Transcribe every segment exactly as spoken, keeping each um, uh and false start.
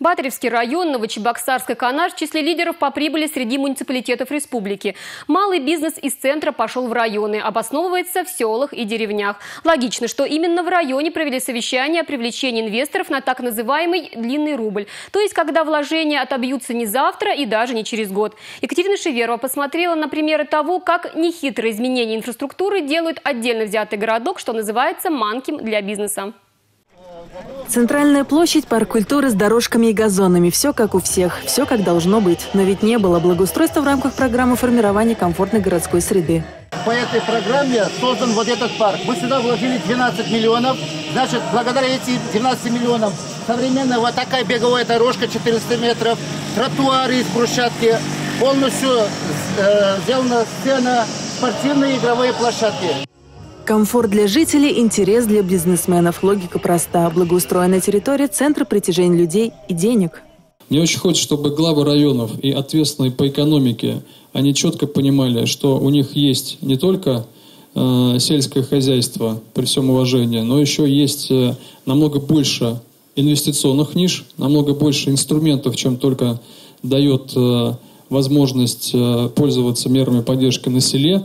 Батаревский район, Новочебоксарская Канаш в числе лидеров по прибыли среди муниципалитетов республики. Малый бизнес из центра пошел в районы, обосновывается в селах и деревнях. Логично, что именно в районе провели совещание о привлечении инвесторов на так называемый длинный рубль. То есть, когда вложения отобьются не завтра и даже не через год. Екатерина Шеверова посмотрела на примеры того, как нехитрые изменения инфраструктуры делают отдельно взятый городок, что называется манким для бизнеса. Центральная площадь, парк культуры с дорожками и газонами. Все как у всех, все как должно быть. Но ведь не было благоустройства в рамках программы формирования комфортной городской среды. По этой программе создан вот этот парк. Мы сюда вложили двенадцать миллионов. Значит, благодаря этим двенадцати миллионам современная вот такая беговая дорожка четыреста метров, тротуары из брусчатки, полностью э, сделана сцена, спортивные игровые площадки. Комфорт для жителей, интерес для бизнесменов. Логика проста. Благоустроенная территория – центр притяжения людей и денег. Мне очень хочется, чтобы главы районов и ответственные по экономике, они четко понимали, что у них есть не только э, сельское хозяйство, при всем уважении, но еще есть э, намного больше инвестиционных ниш, намного больше инструментов, чем только дает э, возможность э, пользоваться мерами поддержки на селе.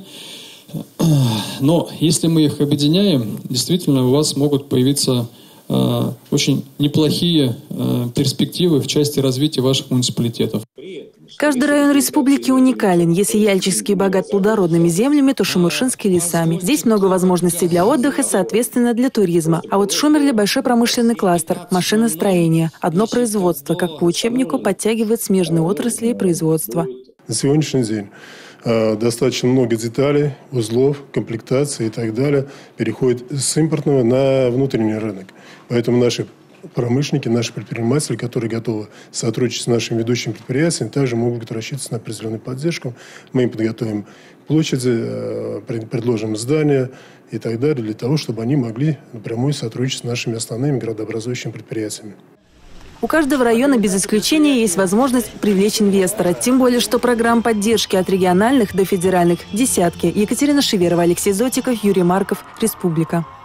Но если мы их объединяем, действительно у вас могут появиться э, очень неплохие э, перспективы в части развития ваших муниципалитетов. Каждый район республики уникален. Если Яльчикский богат плодородными землями, то Шумыршинский – лесами. Здесь много возможностей для отдыха, соответственно, для туризма. А вот Шумерле – большой промышленный кластер, машиностроение. Одно производство, как по учебнику, подтягивает смежные отрасли и производства. На сегодняшний день достаточно много деталей, узлов, комплектаций и так далее переходит с импортного на внутренний рынок. Поэтому наши промышленники, наши предприниматели, которые готовы сотрудничать с нашими ведущими предприятиями, также могут рассчитывать на определенную поддержку. Мы им подготовим площади, предложим здания и так далее, для того, чтобы они могли напрямую сотрудничать с нашими основными градообразующими предприятиями. У каждого района без исключения есть возможность привлечь инвестора. Тем более, что программ поддержки от региональных до федеральных десятки. Екатерина Шеверова, Алексей Зотиков, Юрий Марков. Республика.